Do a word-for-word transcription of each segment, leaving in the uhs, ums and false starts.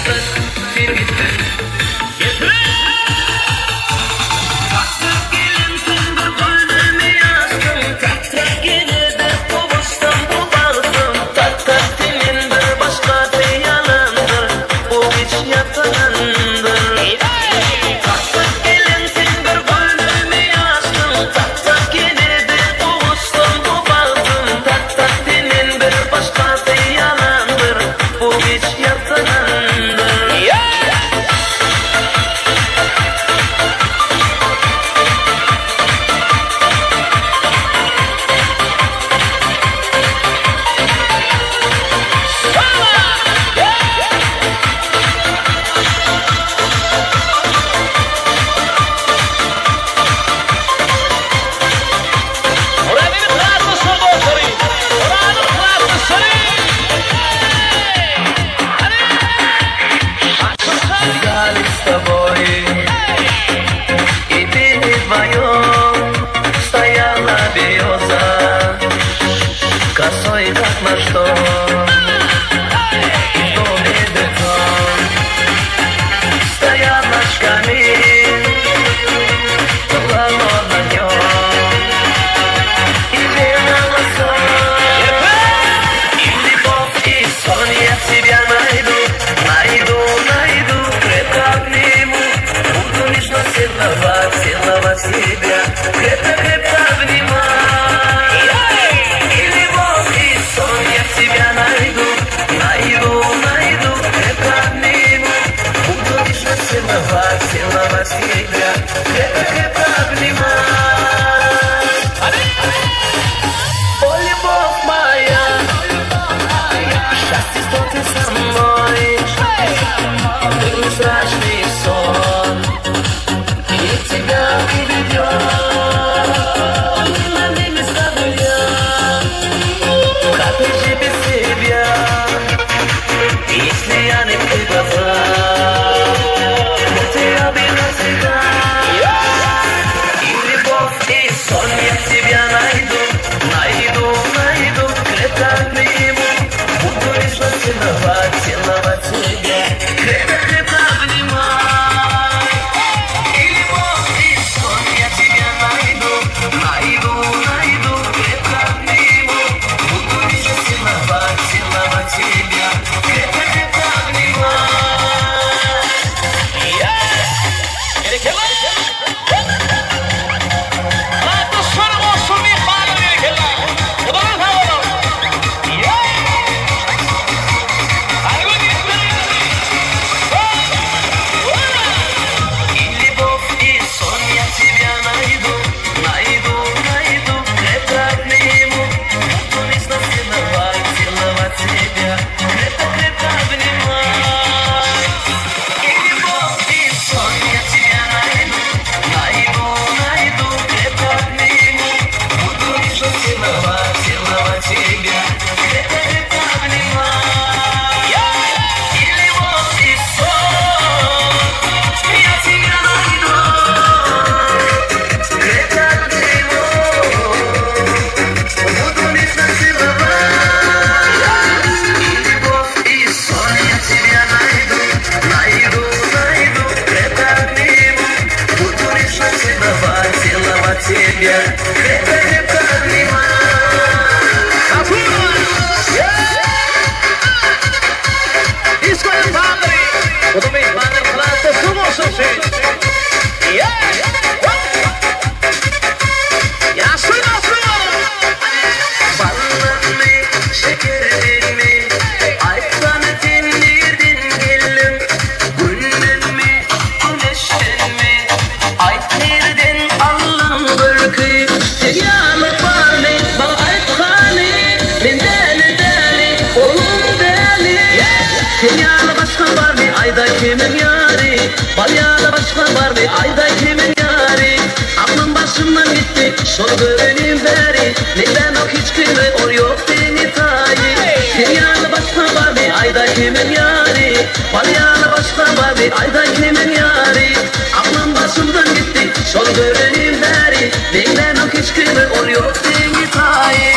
Dünyada başka var mı? Ayda kimin yari? Balyada başka var mı? Ayda kimin yari? Aklım başımdan gitti, şunu görelim beri. Neden o hiç kıymet, o yok beni tayi. Dünyada başka var mı? Ayda kimin yari? Balyada başka var mı? Ayda kimin yari? Aklım başımdan gitti, şunu görelim beri. Neden o hiç kıymet, o yok beni tayi.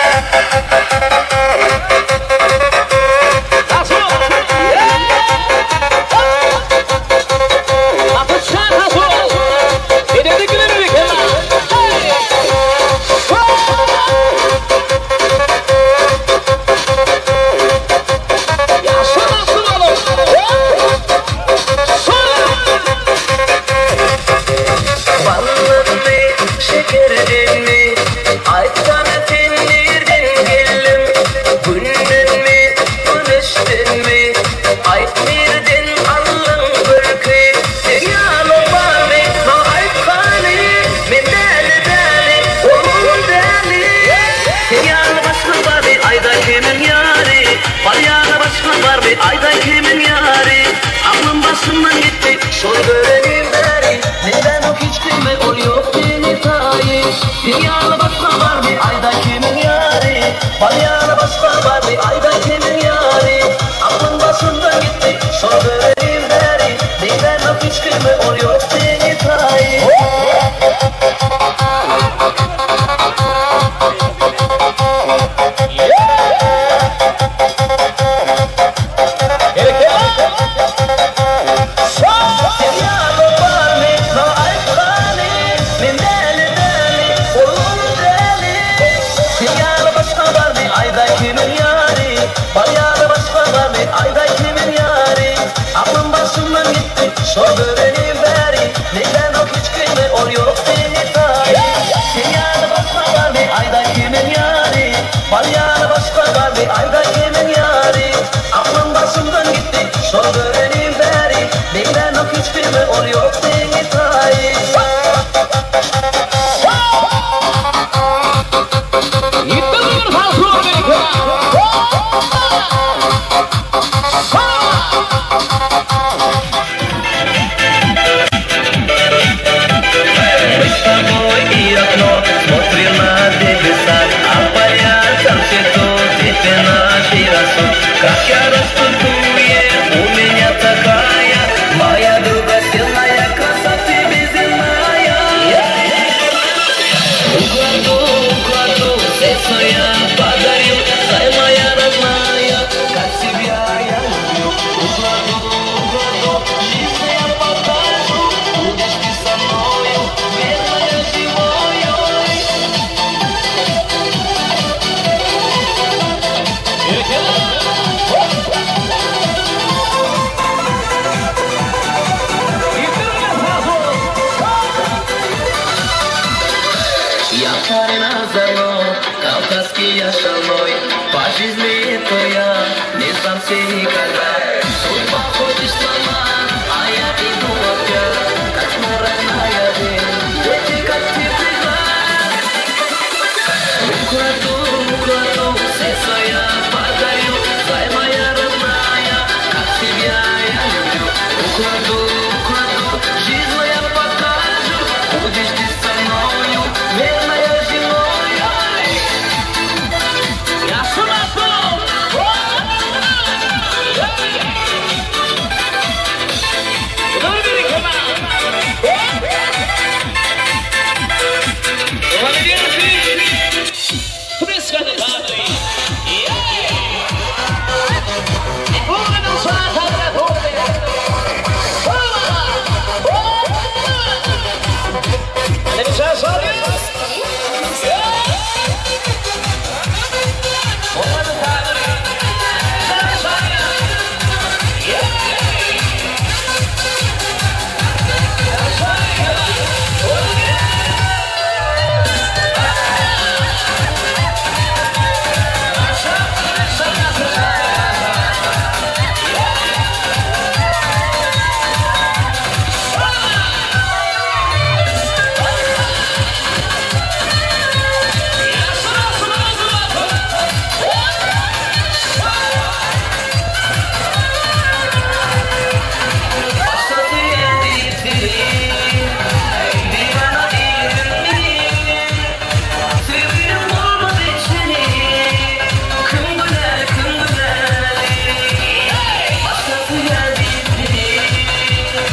Yeah! başımdan gitti Sor görelim beri Neden o hiç kıymet o yok beni tayi Dünyada başka var bir ayda kimin yari Balyada başka var bir ayda kimin yari Aklın başımdan gitti Sor görelim beri Neden o hiç kıymet o yok beni tayi Sor görelim beri Neden o hiç kıymet o yok beni tayi Dünyada başka var bir ayda kimin yari Balyada başka var bir ayda kimin yari Aklım başımdan gitti Sor görelim beri Neden o hiç kıymet o yok beni